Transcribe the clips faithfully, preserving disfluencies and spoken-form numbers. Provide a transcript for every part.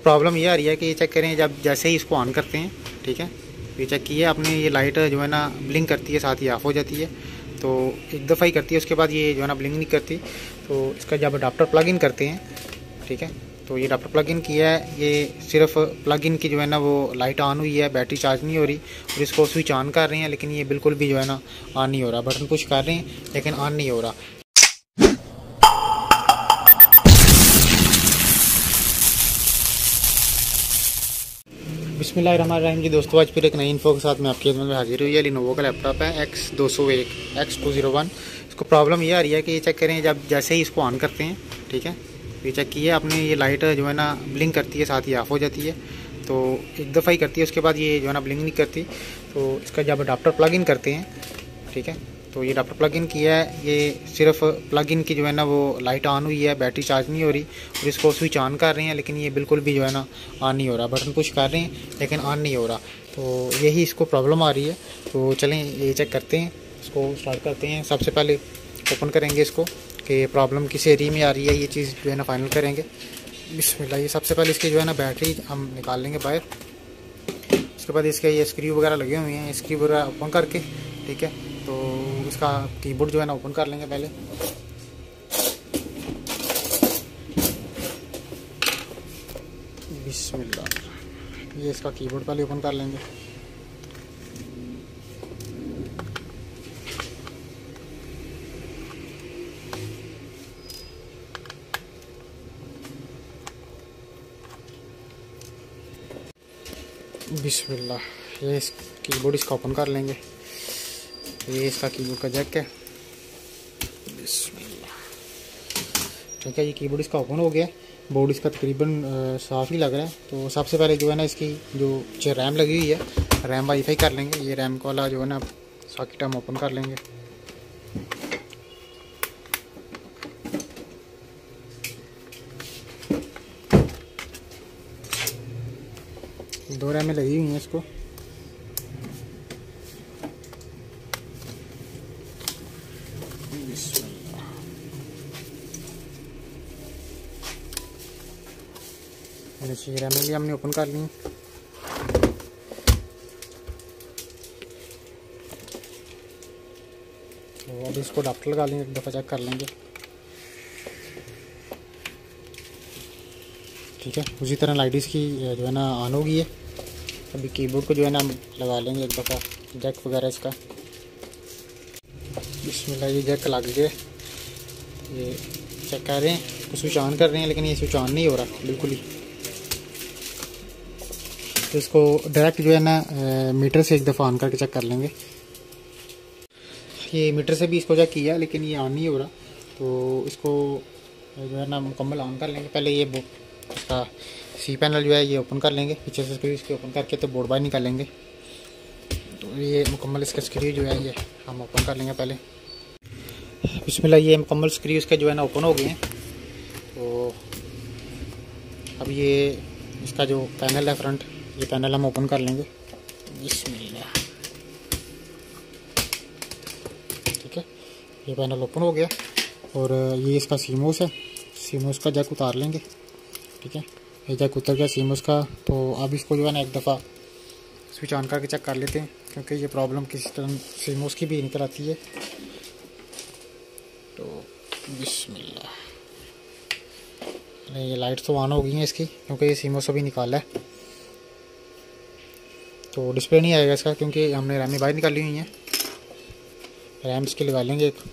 Problem ये आ रही है कि ये चेक करें, जब जैसे ही इसको ऑन करते हैं, ठीक है, ये चेक किए आपने, ये लाइट जो है ना ब्लिंक करती है, साथ ही ऑफ हो जाती है। तो एक दफ़ा ही करती है, उसके बाद ये जो है ना ब्लिंक नहीं करती। तो इसका जब अडाप्टर प्लग इन करते हैं, ठीक है, तो ये अडाप्टर प्लग इन किया है, ये सिर्फ प्लग इन की जो है ना वो लाइट ऑन हुई है, बैटरी चार्ज नहीं हो रही। और इसको स्विच ऑन कर रहे हैं, लेकिन ये बिल्कुल भी जो है ना ऑन नहीं हो रहा। बटन पुश कर रहे हैं लेकिन ऑन नहीं हो रहा। बिस्मिल्लाहिर्रहमानिर्रहीम जी दोस्तों, आज फिर एक नई इन्फो के साथ मैं आपकी खिदमत में हाजिर हुई है। लिनोवो का लैपटॉप है एक्स दो सौ एक एक्स टू ज़ीरो वन। इसको प्रॉब्लम ये आ रही है कि ये चेक करें, जब जैसे ही इसको ऑन करते हैं, ठीक है, ये चेक किए आपने, ये लाइट जो है ना ब्लिंक करती है, साथ ही ऑफ हो जाती है। तो एक दफ़ा ही करती है, उसके बाद ये जो है ना ब्लिंक नहीं करती। तो इसका जब अडाप्टर प्लग इन करते हैं, ठीक है, तो ये अडाप्टर प्लग इन किया है, ये सिर्फ प्लग इन की जो है ना वो लाइट ऑन हुई है, बैटरी चार्ज नहीं हो रही। और इसको स्विच ऑन कर रहे हैं, लेकिन ये बिल्कुल भी जो है ना ऑन नहीं हो रहा। बटन पुश कर रहे हैं लेकिन ऑन नहीं हो रहा। तो यही इसको प्रॉब्लम आ रही है। तो चलें ये चेक करते हैं, इसको स्टार्ट करते हैं। सबसे पहले ओपन करेंगे इसको कि प्रॉब्लम किस एरिया में आ रही है, ये चीज़ जो है ना फाइनल करेंगे। बिस्मिल्लाह। ये सबसे पहले इसकी जो है ना बैटरी हम निकाल लेंगे बाहर। उसके बाद इसके ये स्क्रू वगैरह लगे हुए हैं, स्क्रू वगैरह ओपन करके, ठीक है, तो इसका कीबोर्ड जो है ना ओपन कर लेंगे पहले। बिस्मिल्लाह। ये इसका कीबोर्ड पहले ओपन कर लेंगे। बिस्मिल्लाह। ये इस कीबोर्ड इसका ओपन कर लेंगे। ये इसका कीबोर्ड का जैक है। बिस्मिल्लाह। ठीक है, ये कीबोर्ड इसका ओपन हो गया। बोर्ड इसका तकरीबन साफ़ ही लग रहा है। तो सबसे पहले जो है ना इसकी जो जो रैम लगी हुई है, रैम वाईफाई कर लेंगे। ये रैम वाला जो है ना सॉकेट हम ओपन कर लेंगे। दो रैमें लगी हुई हैं इसको। ये रैमें भी हमने ओपन कर ली। तो अब इसको अडाप्टर लगा लेंगे, एक दफ़ा चेक कर लेंगे। ठीक है, उसी तरह लाइट इसकी जो है ना ऑन हो गई है। अभी कीबोर्ड को जो है ना हम लगा लेंगे एक दफ़ा, जैक वगैरह इसका। बिस्मिल्लाह। ये जैक लग गया। ये चेक कर रहे हैं, इसको स्विच ऑन कर रहे हैं, लेकिन ये स्विच ऑन नहीं हो रहा बिल्कुल ही। तो इसको डायरेक्ट जो है ना मीटर से एक दफ़ा ऑन करके चेक कर लेंगे। ये मीटर से भी इसको चेक किया, लेकिन ये ऑन नहीं हो रहा। तो इसको जो है ना मुकम्मल ऑन कर लेंगे। पहले ये इसका सी पैनल जो है ये ओपन कर लेंगे, पीछे से स्क्रू इसके ओपन करके तो बोर्ड बाहर निकालेंगे। तो ये मुकम्मल इसका स्क्रू जो है ये हम ओपन कर लेंगे पहले। बिस्मिल्लाह। ये मुकम्मल स्क्रू इसके जो है ना ओपन हो गए हैं। तो अब ये इसका जो पैनल है फ्रंट, ये पैनल हम ओपन कर लेंगे। बिस्मिल्लाह। ठीक है, ये पैनल ओपन हो गया। और ये इसका सीमोस है, सीमोस का जैक उतार लेंगे। ठीक है, ये जैक उतर गया सीमोस का। तो अब इसको जो है ना एक दफ़ा स्विच ऑन करके चेक कर लेते हैं, क्योंकि ये प्रॉब्लम किसी तरह सीमोस की भी निकल आती है। तो बिस्मिल्लाह। ये लाइट तो ऑन हो गई है इसकी, क्योंकि ये सीमोस अभी निकाला है। तो डिस्प्ले नहीं आएगा इसका, क्योंकि हमने रैम बाहर निकाली हुई है। रैम इसकी लगा लेंगे एक।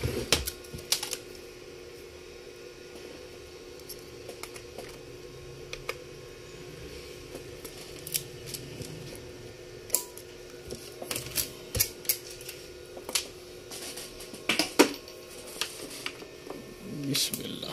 बिस्मिल्लाह।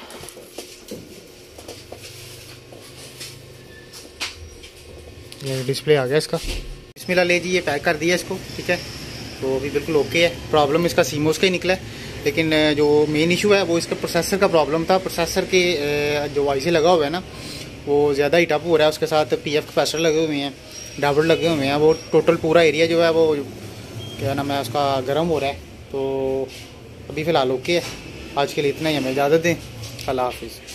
ये डिस्प्ले आ गया इसका। बिस्मिल्लाह। ले जी, ये पैक कर दिया इसको। ठीक है, तो अभी बिल्कुल ओके है। प्रॉब्लम इसका सीमोस का ही निकला है, लेकिन जो मेन इशू है वो इसका प्रोसेसर का प्रॉब्लम था। प्रोसेसर के जो आईसी लगा हुआ है ना, वो ज़्यादा हीट अप हो रहा है। उसके साथ पीएफ कैपेसिटर लगे हुए हैं, डाबर लगे हुए हैं। वो टोटल पूरा एरिया जो है वो क्या नाम है उसका गर्म हो रहा है। तो अभी फ़िलहाल ओके है। आज के लिए इतना ही, हमें इजाज़त दें। अल्लाह हाफिज़।